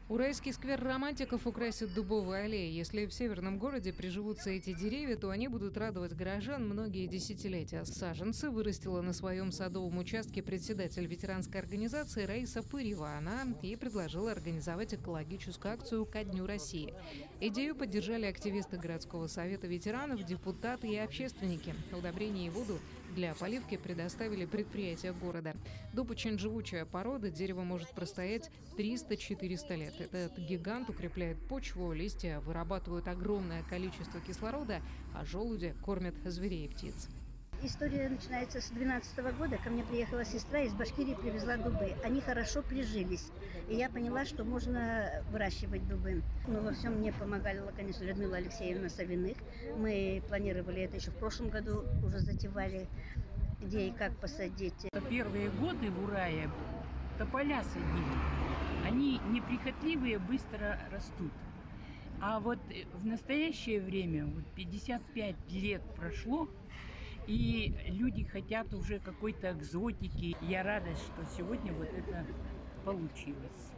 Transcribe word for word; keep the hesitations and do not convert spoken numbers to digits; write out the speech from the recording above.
Уральский сквер романтиков украсит дубовые аллеи. Если в северном городе приживутся эти деревья, то они будут радовать горожан многие десятилетия. Саженцы вырастила на своем садовом участке председатель ветеранской организации Раиса Пырева. Она и предложила организовать экологическую акцию «Ко дню России». Идею поддержали активисты городского совета ветеранов, депутаты и общественники. Удобрения и воду для поливки предоставили предприятия города. Дуб очень живучая порода, дерево может простоять триста-четыреста лет. Этот гигант укрепляет почву, листья вырабатывают огромное количество кислорода, а желуди кормят зверей и птиц. История начинается с двенадцатого года. Ко мне приехала сестра из Башкирии, привезла дубы. Они хорошо прижились. И я поняла, что можно выращивать дубы. Но во всем мне помогала, конечно, Людмила Алексеевна Савиных. Мы планировали это еще в прошлом году, уже затевали, где и как посадить. Первые годы в Урае тополя садили. Они неприхотливые, быстро растут. А вот в настоящее время, вот пятьдесят пять лет прошло, и люди хотят уже какой-то экзотики. Я рада, что сегодня вот это получилось.